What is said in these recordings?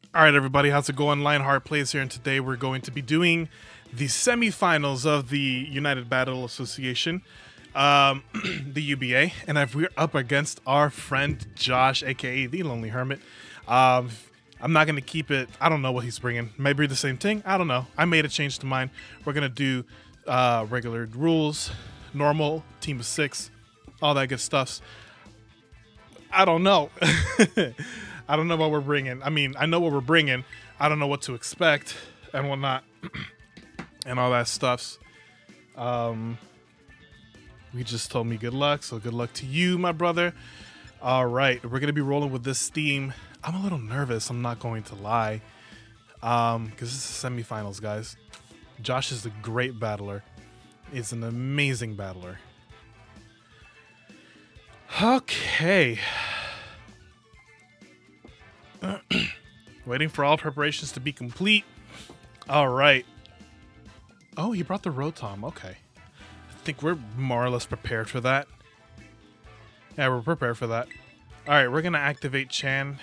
All right, everybody, how's it going? Lionheart Plays here, and today we're going to be doing the semifinals of the United Battle Association, the UBA, and we're up against our friend Josh, aka the Lonely Hermit. I'm not gonna keep it. I don't know what he's bringing. Maybe the same thing. I don't know. I made a change to mine. We're gonna do regular rules, normal, team of 6, all that good stuff. I don't know. I don't know what we're bringing. I mean, I know what we're bringing. I don't know what to expect and whatnot and all that stuffs. We just told me good luck, so good luck to you, my brother. All right, we're gonna be rolling with this theme. I'm a little nervous. I'm not going to lie, because this is the semifinals, guys. Josh is a great battler. He's an amazing battler. Okay. Waiting for all preparations to be complete. All right. Oh, he brought the Rotom. Okay. I think we're more or less prepared for that. Yeah, we're prepared for that. All right, we're going to activate Chan.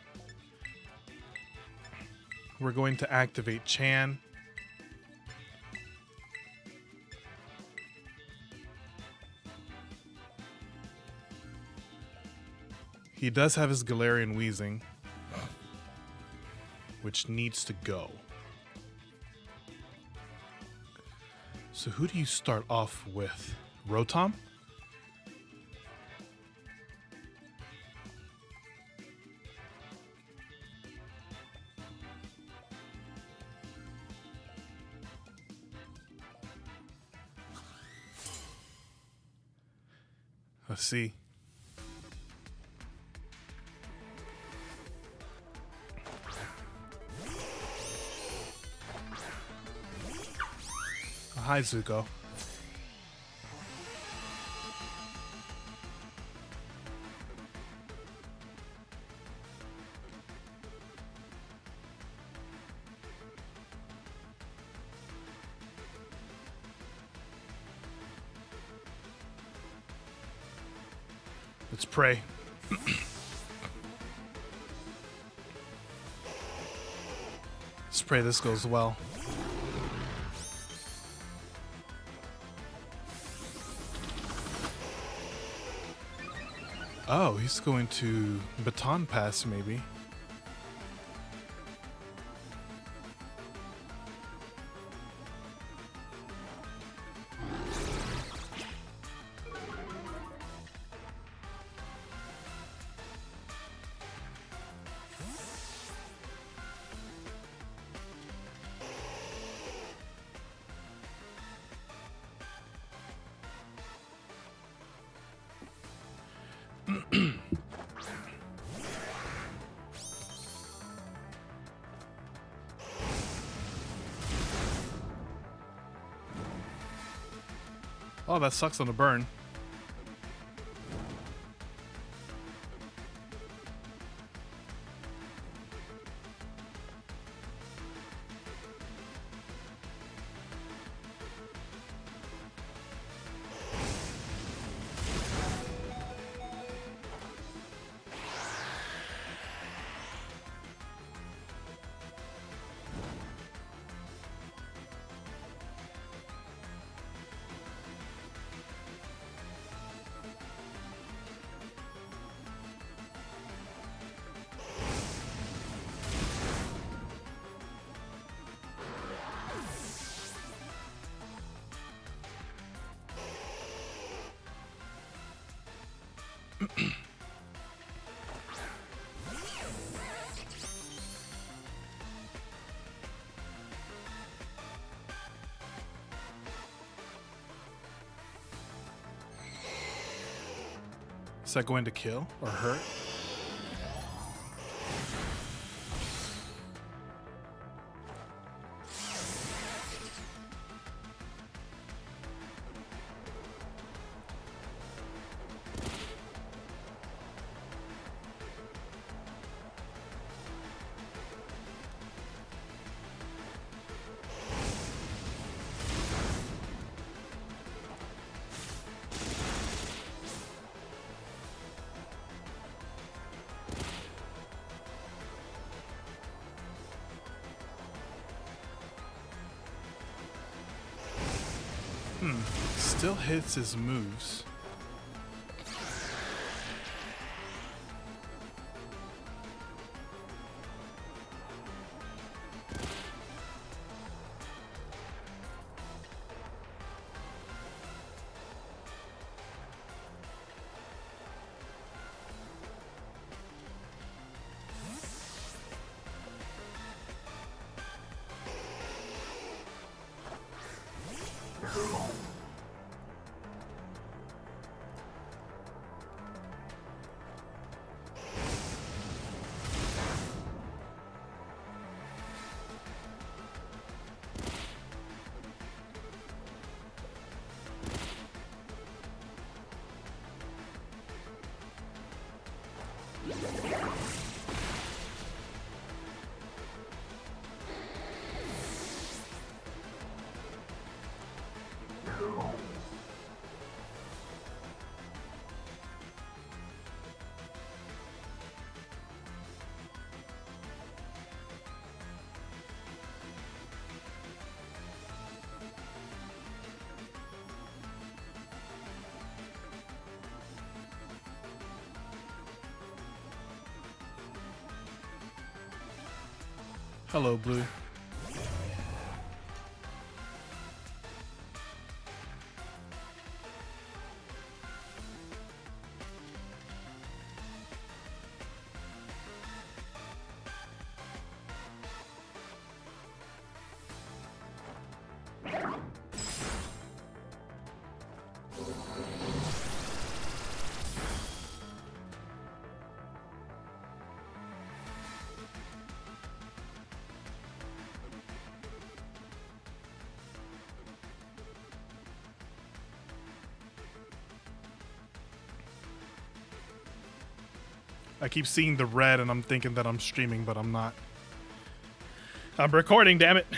We're going to activate Chan. He does have his Galarian Weezing, which needs to go. So who do you start off with? Rotom? Let's see. Hi, Zuko. Let's pray. Let's pray this goes well. Oh, he's going to baton pass, maybe. Oh, that sucks on the burn. Is that going to kill or hurt? Still hits his moves. Hello, Blue. I keep seeing the red and I'm thinking that I'm streaming, but I'm not. I'm recording, damn it.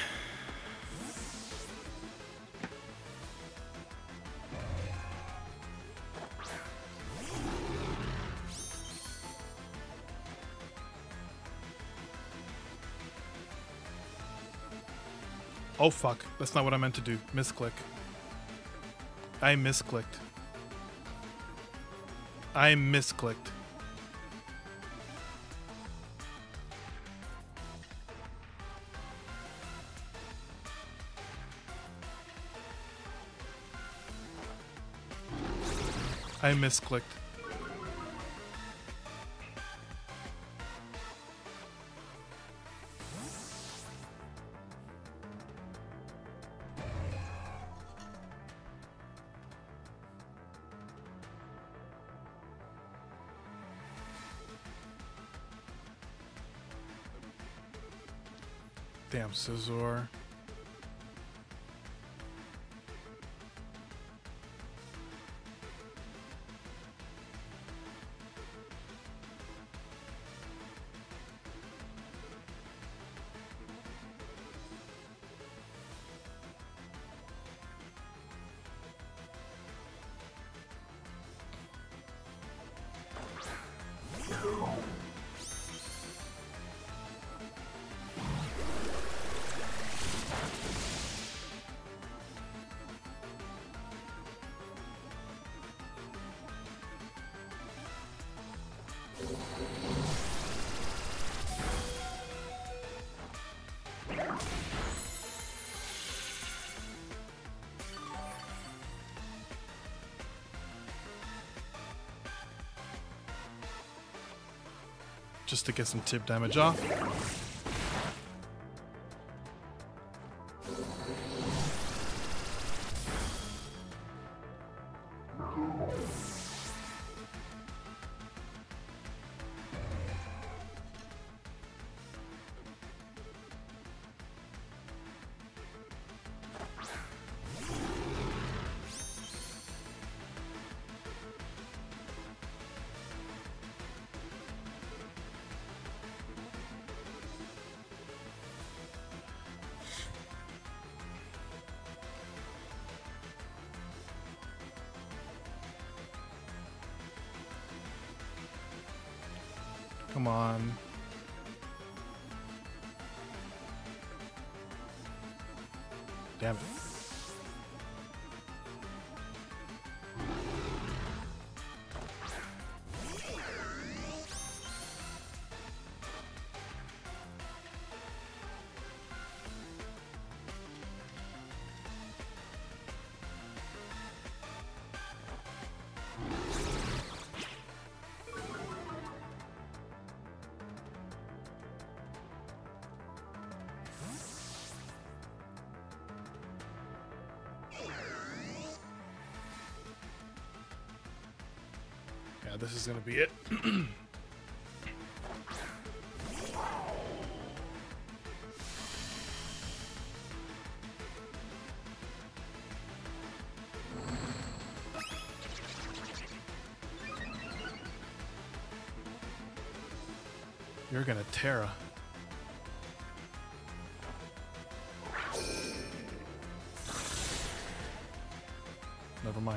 Oh fuck, that's not what I meant to do. Misclick. I misclicked. I misclicked. I misclicked. Damn, Scizor. Just to get some tip damage off. Come on. Damn it. this is gonna be it. You're gonna Terra. Never mind.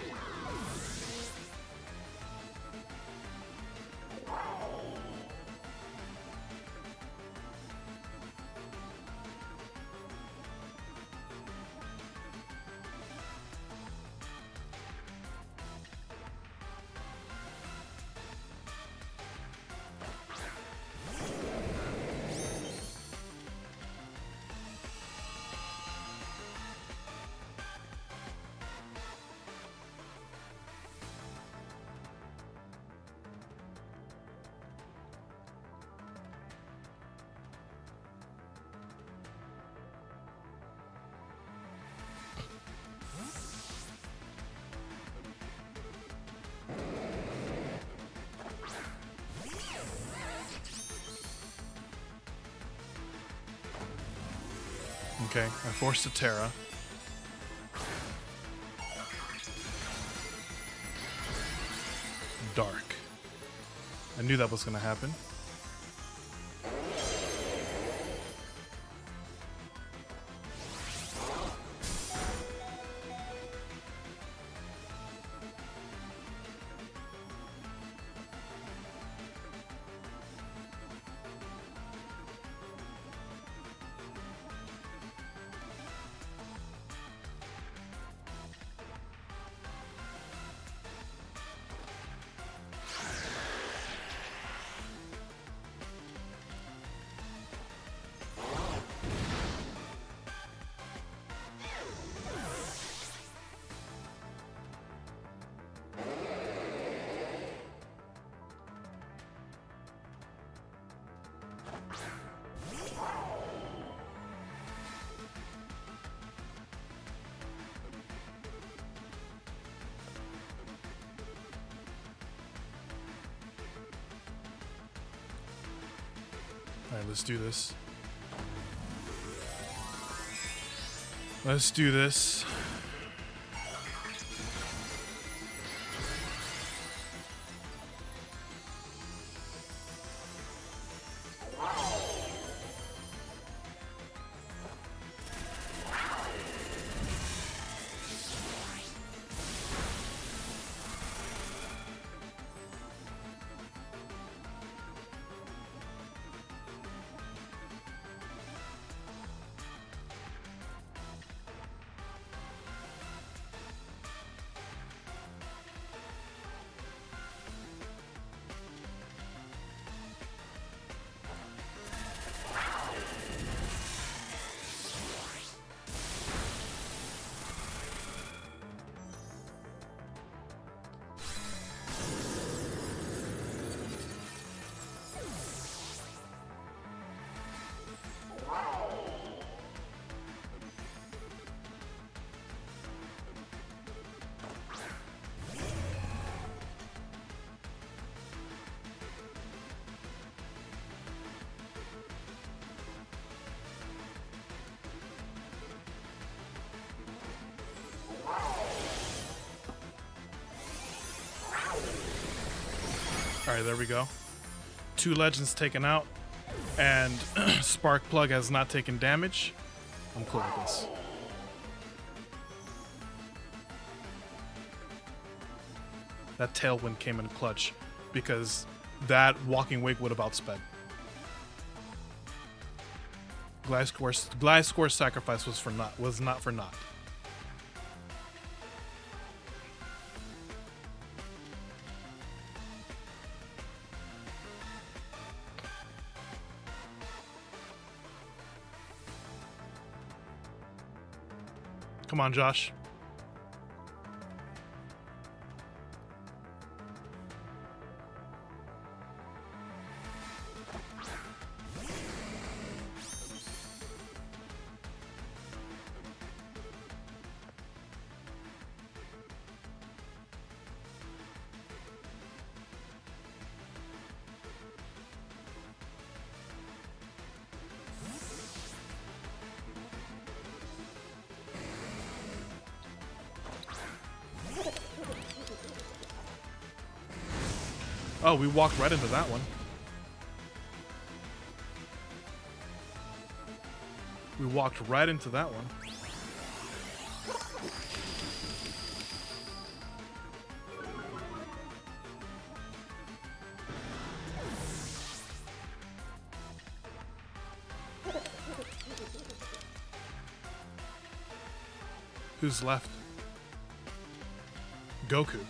Okay, I forced a Terra. Dark. I knew that was gonna happen. Alright, let's do this. Let's do this. Alright, there we go. 2 legends taken out, and Spark Plug has not taken damage. I'm cool with this. That Tailwind came in clutch, because that Walking Wake would have outsped. Gliscor's sacrifice was not for naught. Come on, Josh. Oh, we walked right into that one. We walked right into that one. Who's left? Goku.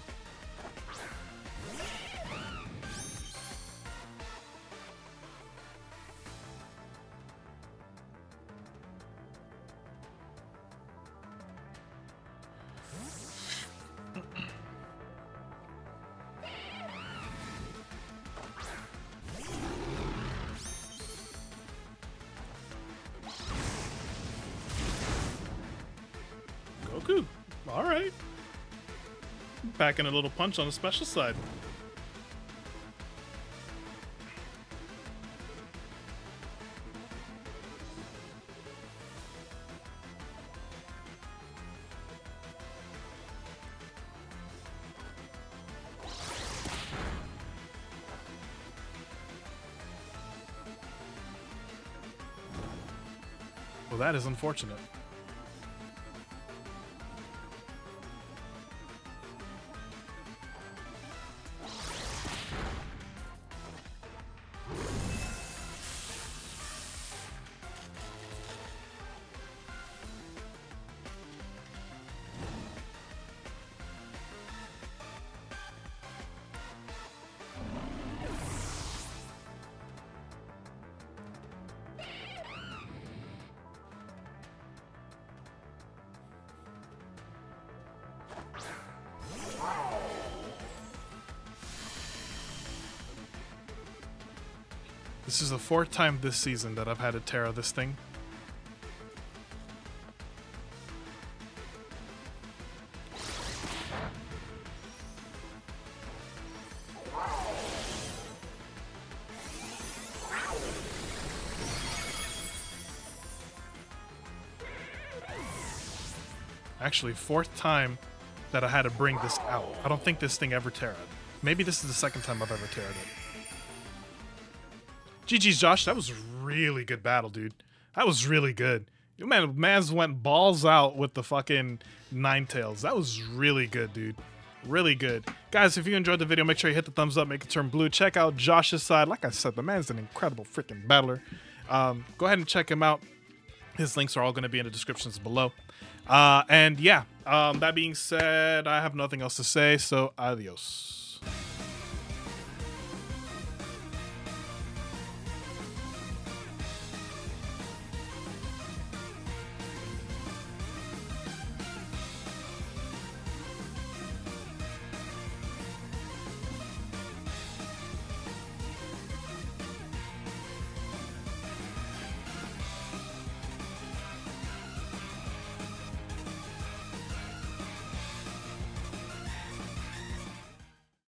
Goku. All right. Packing a little punch on the special side. Well, that is unfortunate. This is the 4th time this season that I've had to Terra this thing. Actually, 4th time that I had to bring this out. I don't think this thing ever Terra'd. Maybe this is the 2nd time I've ever Terra'd it. GG's, Josh. That was a really good battle, dude. That was really good. Mans went balls out with the fucking Ninetales. That was really good, dude. Really good. Guys, if you enjoyed the video, make sure you hit the thumbs up, make it turn blue. Check out Josh's side. Like I said, the man's an incredible freaking battler. Go ahead and check him out. His links are all going to be in the descriptions below. And yeah, that being said, I have nothing else to say, so adios.